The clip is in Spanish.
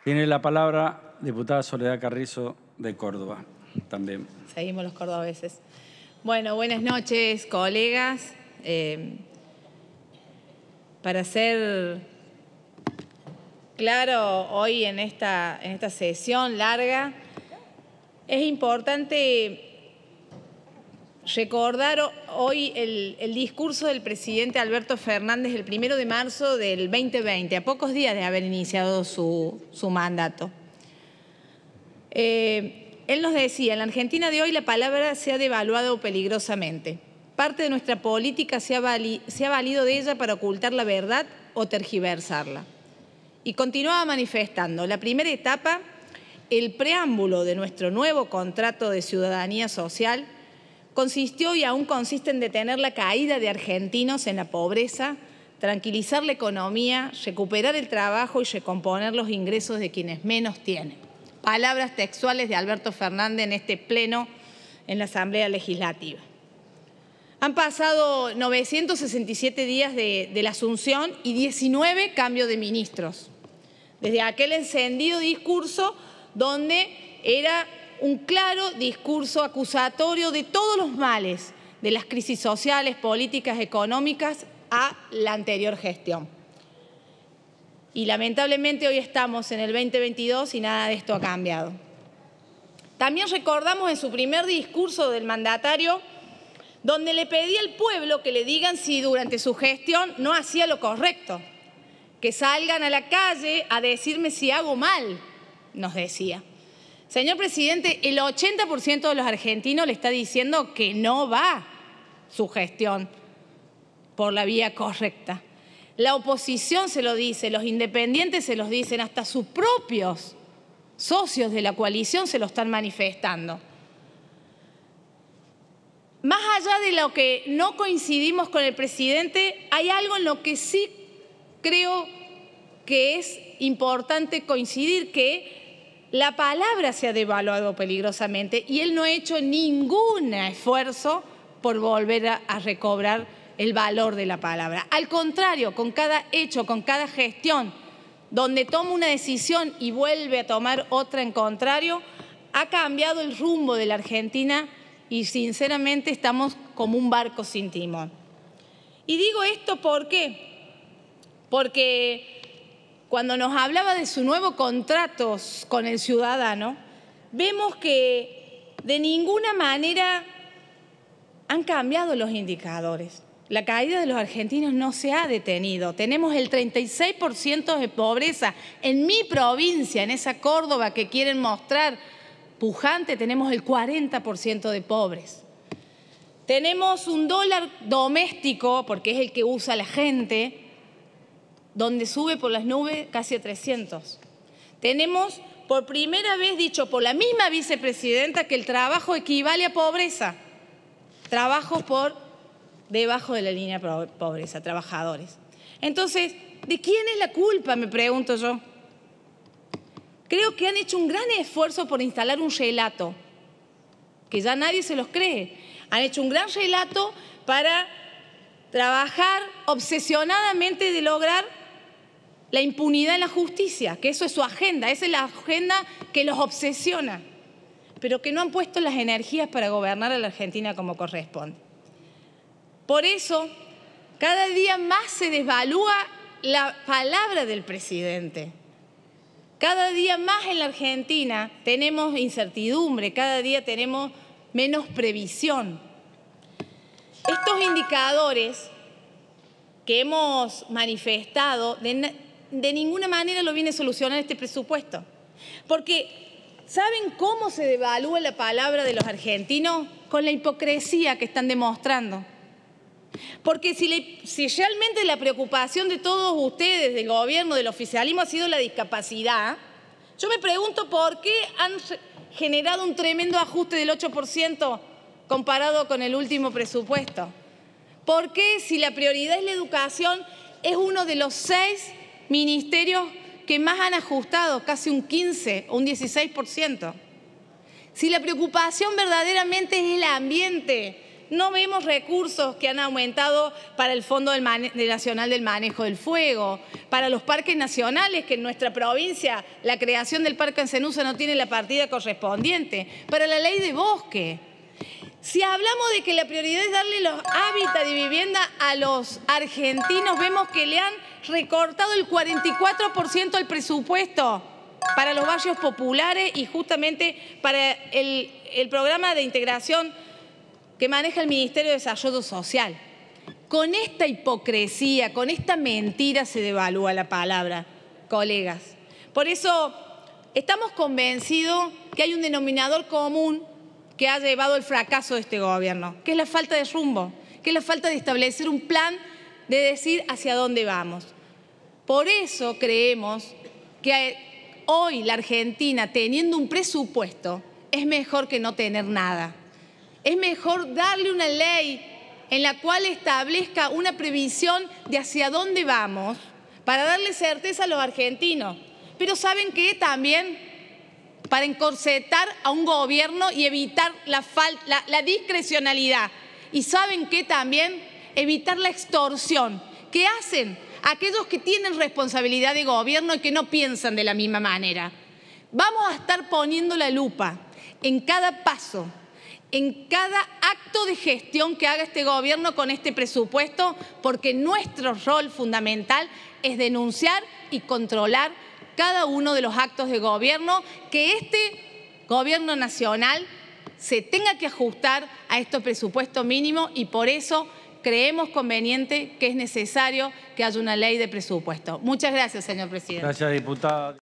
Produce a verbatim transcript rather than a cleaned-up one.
Tiene la palabra diputada Soledad Carrizo de Córdoba, también. Seguimos los cordobeses. Bueno, buenas noches, colegas. Eh, para ser claro hoy en esta, en esta sesión larga, es importante recordar hoy el, el discurso del presidente Alberto Fernández el primero de marzo del veinte veinte, a pocos días de haber iniciado su, su mandato. Eh, él nos decía, en la Argentina de hoy la palabra se ha devaluado peligrosamente. Parte de nuestra política se ha, vali, se ha valido de ella para ocultar la verdad o tergiversarla. Y continuaba manifestando, la primera etapa, el preámbulo de nuestro nuevo contrato de ciudadanía social, consistió y aún consiste en detener la caída de argentinos en la pobreza, tranquilizar la economía, recuperar el trabajo y recomponer los ingresos de quienes menos tienen. Palabras textuales de Alberto Fernández en este pleno en la Asamblea Legislativa. Han pasado novecientos sesenta y siete días de, de la asunción y diecinueve cambios de ministros. Desde aquel encendido discurso donde era un claro discurso acusatorio de todos los males de las crisis sociales, políticas, económicas a la anterior gestión. Y lamentablemente hoy estamos en el veinte veintidós y nada de esto ha cambiado. También recordamos en su primer discurso del mandatario, donde le pedía al pueblo que le digan si durante su gestión no hacía lo correcto, que salgan a la calle a decirme si hago mal, nos decía. Señor presidente, el ochenta por ciento de los argentinos le está diciendo que no va su gestión por la vía correcta. La oposición se lo dice, los independientes se los dicen, hasta sus propios socios de la coalición se lo están manifestando. Más allá de lo que no coincidimos con el presidente, hay algo en lo que sí creo que es importante coincidir, que la palabra se ha devaluado peligrosamente y él no ha hecho ningún esfuerzo por volver a, a recobrar el valor de la palabra. Al contrario, con cada hecho, con cada gestión, donde toma una decisión y vuelve a tomar otra en contrario, ha cambiado el rumbo de la Argentina y sinceramente estamos como un barco sin timón. Y digo esto ¿por qué? Porque cuando nos hablaba de su nuevo contrato con el ciudadano, vemos que de ninguna manera han cambiado los indicadores. La caída de los argentinos no se ha detenido. Tenemos el treinta y seis por ciento de pobreza. En mi provincia, en esa Córdoba que quieren mostrar pujante, tenemos el cuarenta por ciento de pobres. Tenemos un dólar doméstico, porque es el que usa la gente, donde sube por las nubes casi a trescientos. Tenemos por primera vez dicho por la misma vicepresidenta que el trabajo equivale a pobreza. Trabajo por debajo de la línea de pobreza, trabajadores. Entonces, ¿de quién es la culpa? Me pregunto yo. Creo que han hecho un gran esfuerzo por instalar un relato, que ya nadie se los cree. Han hecho un gran relato para trabajar obsesionadamente de lograr la impunidad en la justicia, que eso es su agenda, esa es la agenda que los obsesiona, pero que no han puesto las energías para gobernar a la Argentina como corresponde. Por eso, cada día más se desvalúa la palabra del presidente. Cada día más en la Argentina tenemos incertidumbre, cada día tenemos menos previsión. Estos indicadores que hemos manifestado de, de ninguna manera lo viene a solucionar este presupuesto. Porque ¿saben cómo se devalúa la palabra de los argentinos? Con la hipocresía que están demostrando. Porque si, le, si realmente la preocupación de todos ustedes, del gobierno, del oficialismo, ha sido la discapacidad, yo me pregunto por qué han generado un tremendo ajuste del ocho por ciento comparado con el último presupuesto. ¿Por qué, si la prioridad es la educación, es uno de los seis ministerios que más han ajustado, casi un quince o un dieciséis por ciento? Si la preocupación verdaderamente es el ambiente, No vemos recursos que han aumentado para el Fondo del Mane- Nacional del Manejo del Fuego, para los parques nacionales, que en nuestra provincia la creación del Parque Ancenusa no tiene la partida correspondiente, para la ley de bosque. Si hablamos de que la prioridad es darle los hábitats de vivienda a los argentinos, vemos que le han recortado el cuarenta y cuatro por ciento del presupuesto para los barrios populares y justamente para el, el programa de integración que maneja el Ministerio de Desarrollo Social. Con esta hipocresía, con esta mentira se devalúa la palabra, colegas. Por eso estamos convencidos que hay un denominador común que ha llevado al fracaso de este gobierno, que es la falta de rumbo, que es la falta de establecer un plan de decir hacia dónde vamos. Por eso creemos que hoy la Argentina, teniendo un presupuesto, es mejor que no tener nada. Es mejor darle una ley en la cual establezca una previsión de hacia dónde vamos para darle certeza a los argentinos. Pero ¿saben qué? También para encorsetar a un gobierno y evitar la, la, la discrecionalidad. Y ¿saben qué? También evitar la extorsión que hacen aquellos que tienen responsabilidad de gobierno y que no piensan de la misma manera. Vamos a estar poniendo la lupa en cada paso, en cada acto de gestión que haga este gobierno con este presupuesto, porque nuestro rol fundamental es denunciar y controlar cada uno de los actos de gobierno, que este gobierno nacional se tenga que ajustar a estos presupuestos mínimos y por eso creemos conveniente que es necesario que haya una ley de presupuesto. Muchas gracias, señor presidente. Gracias, diputada.